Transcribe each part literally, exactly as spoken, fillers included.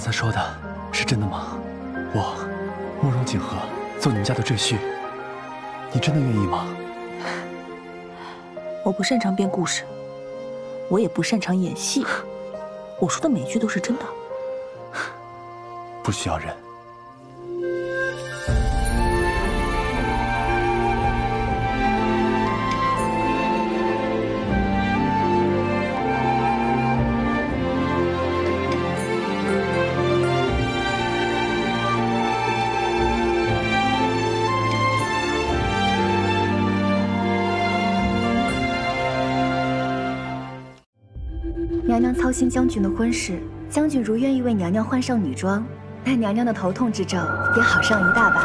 才说的是真的吗？我慕容景和做你们家的赘婿，你真的愿意吗？ 我不擅长编故事，我也不擅长演戏，我说的每句都是真的。 不需要忍。 娘娘操心将军的婚事，将军如愿意为娘娘换上女装，那娘娘的头痛之症也好上一大把。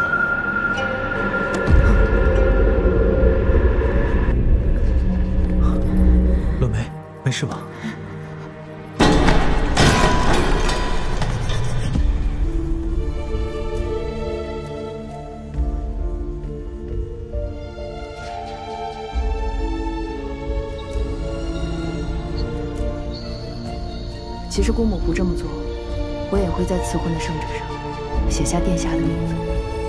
乐梅，没事吧？ 其实姑母不这么做，我也会在赐婚的圣旨上写下殿下的名字。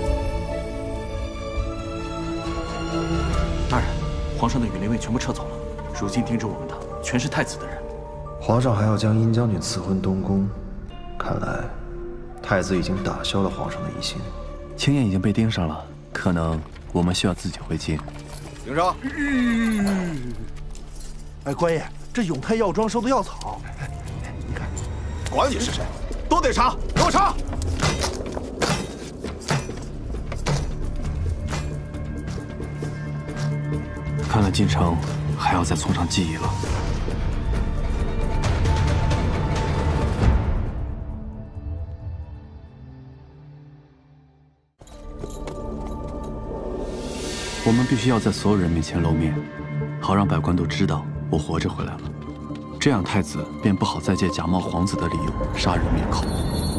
大人，皇上的羽林卫全部撤走了，如今盯着我们的全是太子的人。 皇上还要将殷将军赐婚东宫，看来太子已经打消了皇上的疑心。 青燕已经被盯上了，可能我们需要自己回京。 领上。哎，官爷，这永泰药庄收的药草。 管你是谁，都得查，给我查！ 看来进城还要再从长计议了。我们必须要在所有人面前露面，好让百官都知道我活着回来了。 这样，太子便不好再借假冒皇子的理由杀人灭口。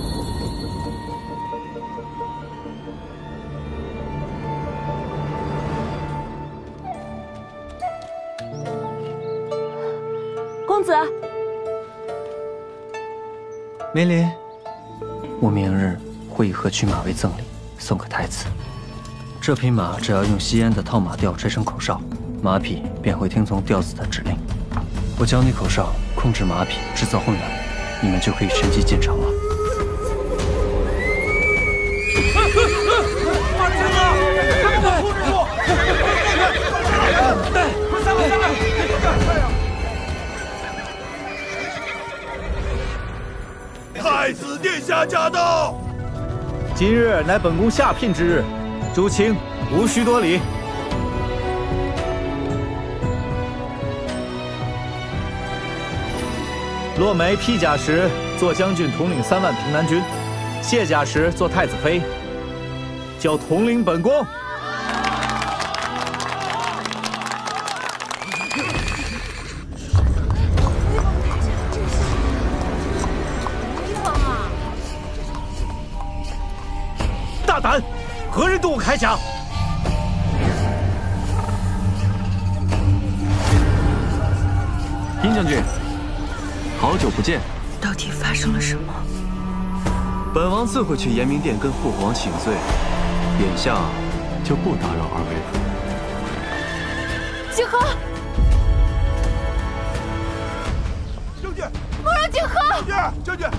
公子， 梅林，我明日会以鹤驱马为赠礼送给太子。这匹马只要用西安的套马调吹成口哨，马匹便会听从调子的指令。 我教你口哨，控制马匹，制造混乱，你们就可以趁机进城了。 马真啊！快控制住！快散开！散开！ 太子殿下驾到！ 今日乃本宫下聘之日，诸卿无需多礼。 骆梅披甲时做将军统领三万平南军，卸甲时做太子妃，叫统领本宫。大胆！何人对我铠甲？ 殷将军。 好久不见， 到底发生了什么？ 本王自会去延明殿跟父皇请罪，眼下就不打扰二位了。 景和， 将军， 慕容景和， 将军，将军。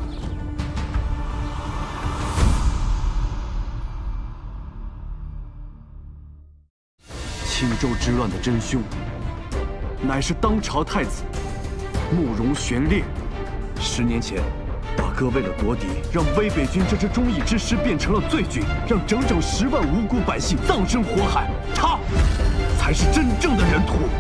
青州之乱的真凶，乃是当朝太子。 慕容玄烈，十年前，大哥为了夺嫡，让威北军这支忠义之师变成了罪军，让整整十万无辜百姓葬身火海。他，才是真正的人屠。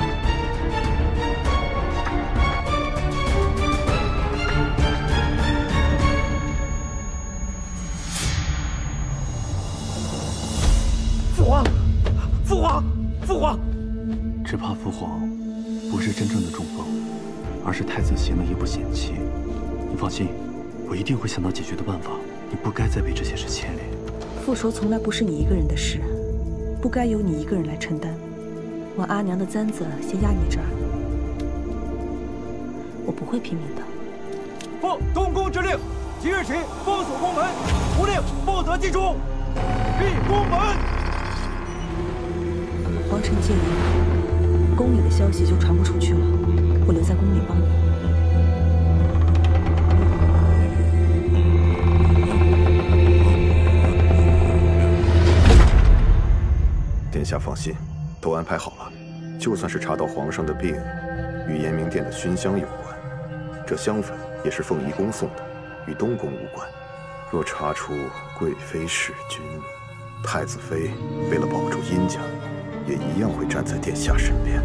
父皇，父皇，父皇！ 只怕父皇不是真正的中风。 而是太子行了一步险棋，你放心，我一定会想到解决的办法。你不该再被这些事牵连。 复仇从来不是你一个人的事，不该由你一个人来承担。我阿娘的簪子先压你这儿，我不会拼命的。 奉东宫之令， 即日起封锁宫门，无令不得进出。闭宫门。 王臣戒严，宫里的消息就传不出去了。我留在宫里帮你。 殿下放心，都安排好了。就算是查到皇上的病与延明殿的熏香有关，这香粉也是凤仪宫送的，与东宫无关。若查出贵妃弑君，太子妃为了保住殷家，也一样会站在殿下身边。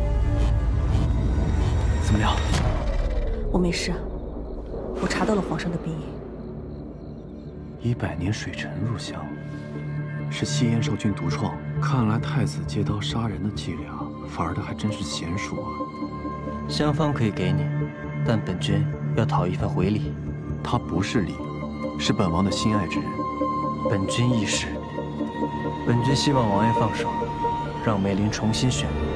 怎么样？ 我没事，我查到了皇上的病因。 以百年水沉入香，是吸烟受菌独创。看来太子借刀杀人的伎俩玩的还真是娴熟啊。 香方可以给你，但本君要讨一份回礼。 他不是礼，是本王的心爱之人。 本君亦是。本君希望王爷放手，让梅林重新选。